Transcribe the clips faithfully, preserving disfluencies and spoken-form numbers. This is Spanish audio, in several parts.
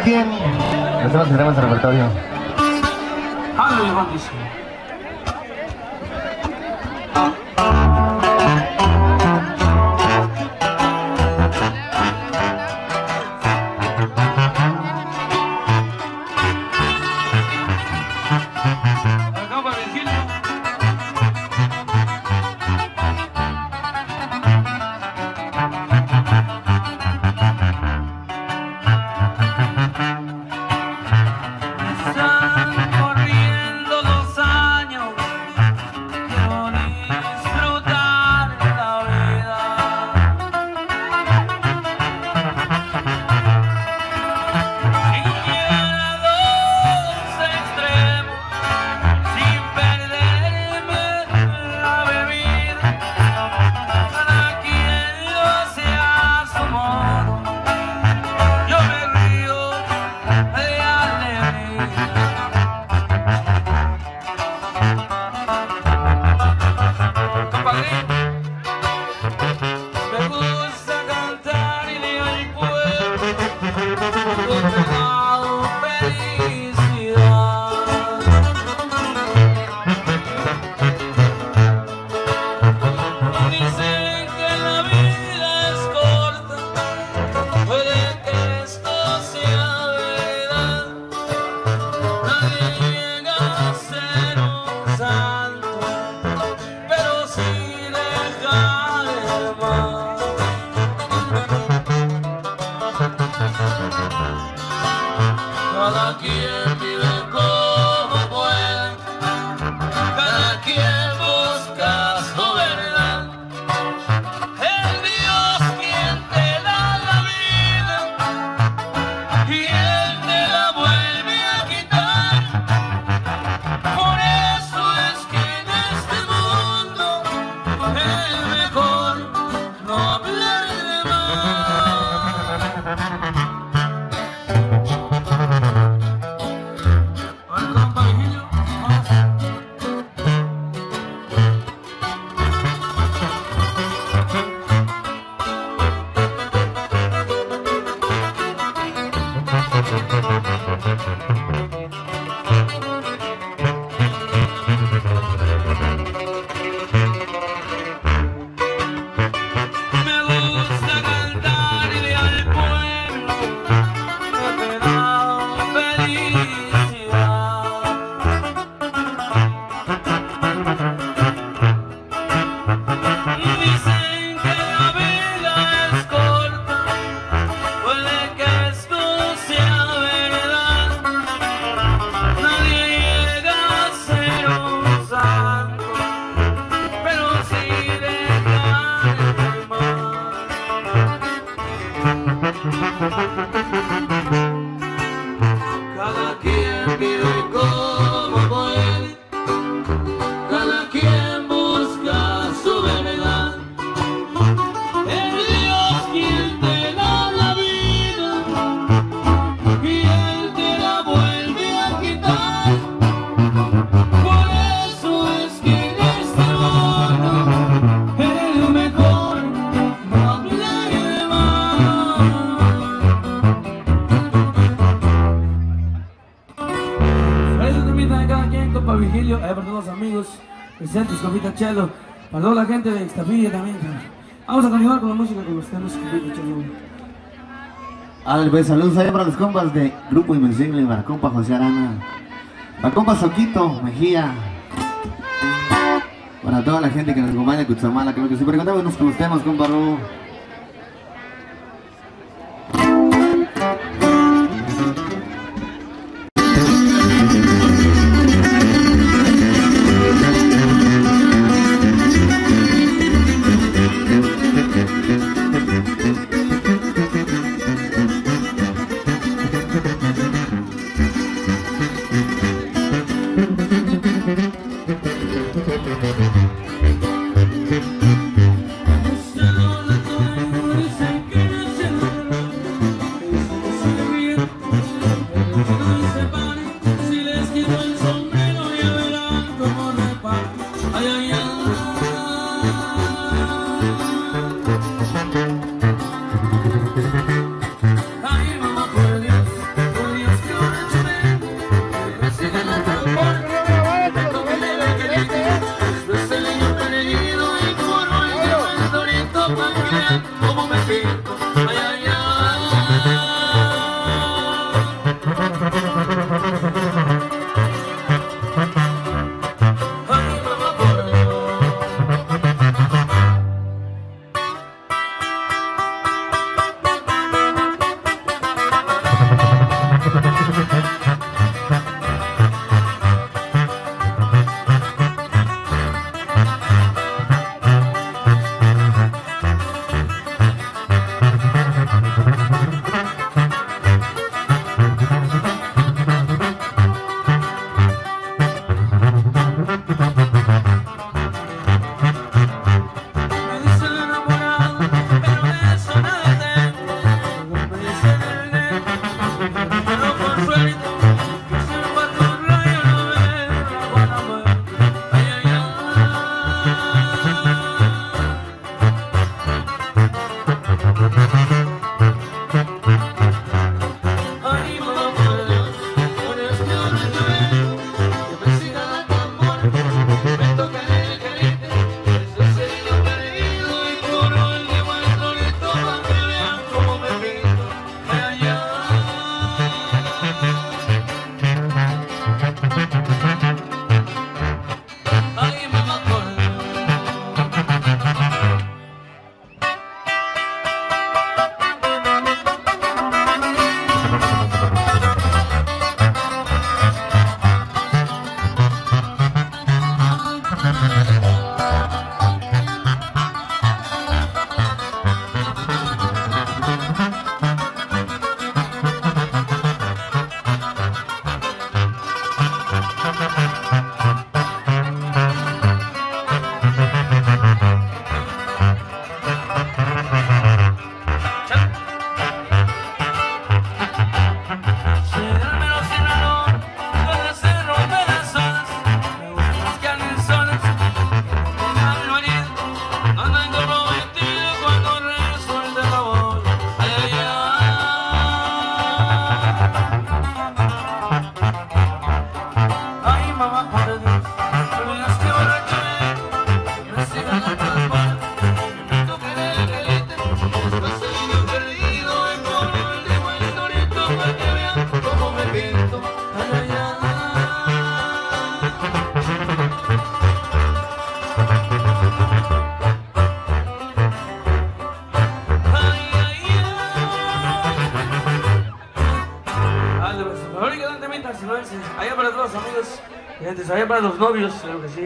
quien los temas que tenemos en el repertorio. Ándale, Bandis. Cada quien vive como puede, cada quien busca su verdad. Es Dios quien te da la vida y Él te la vuelve a quitar. Por eso es que en este mundo es mejor no hablar de más. Cada quien vive como puede, cada quien busca su verdad. Es Dios quien te da la vida y Él te la vuelve a quitar. Por eso es que en este mundo es mejor no hablar de más. Cada quien, compa Vigilio, eh, para todos los amigos presentes, compita Chelo, para toda la gente de Ixtapilla también. Vamos a continuar con la música con los temas, compita Chelo. A ver, pues saludos allá para los compas de Grupo Invencible, para compa José Arana, para compa Soquito Mejía, para toda la gente que nos acompaña de Cutzamala, creo que sí, pero contámonos con los temas, compa Ru. Ay, mamá, por Dios, Allá para todos los amigos y antes allá para los novios, creo que sí.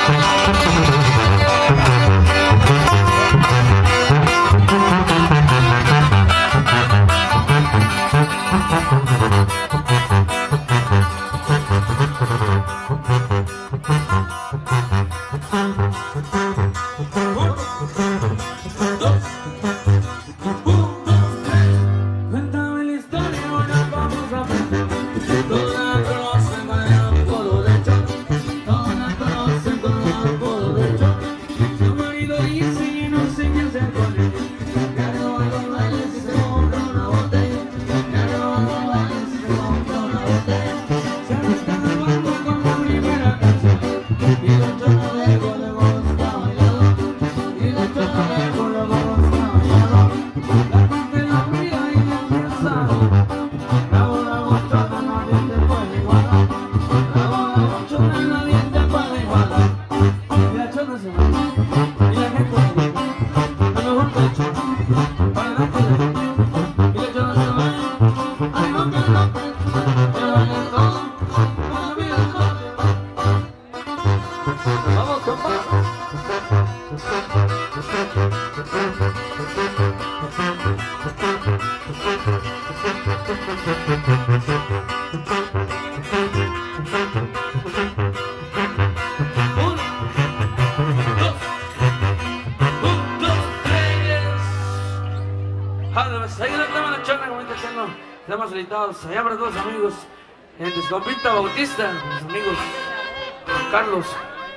Estamos felicitados allá para todos los amigos en Descompita Bautista, mis amigos Juan Carlos.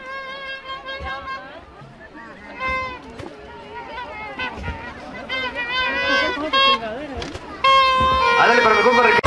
Ándale para mi compa Ricardo.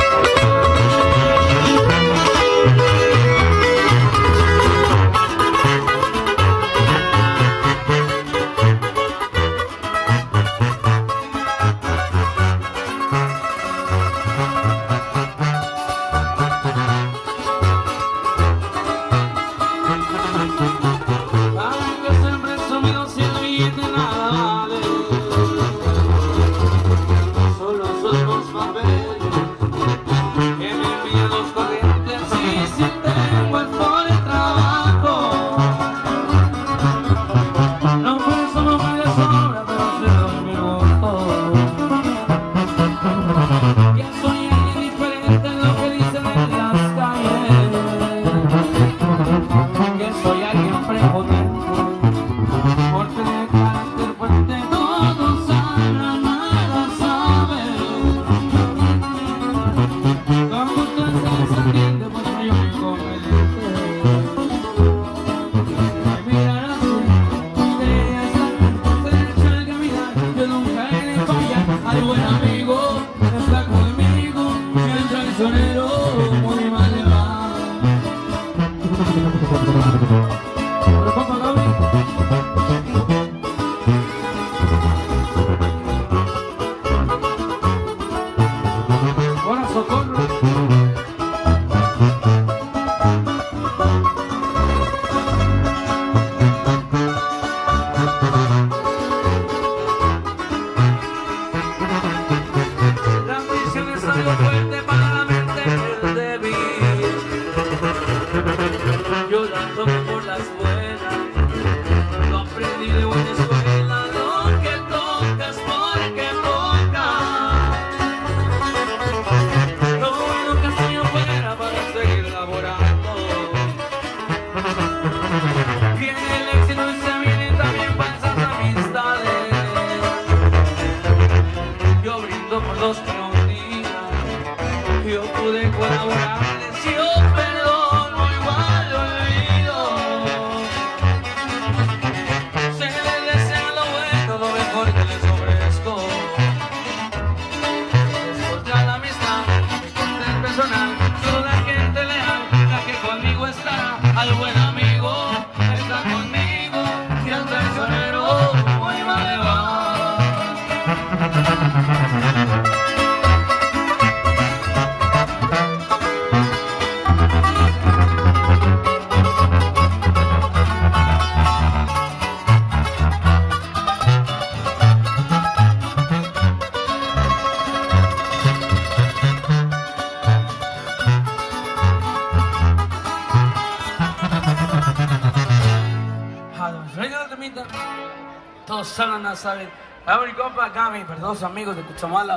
Reina de temita. Todos saben, no saben. A mi compa, acá mi perdón, amigos de Cuchamala.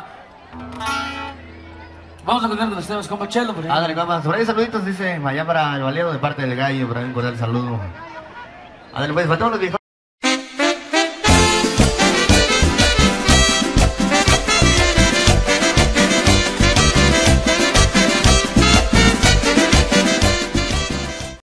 Vamos a continuar con los temas, compa Chelo. Por ahí. Ándale, compas. Por ahí saluditos, dice, allá para el Valero de parte del gallo, por ahí un cordial saludo. Ándale, pues, para todos los viejos.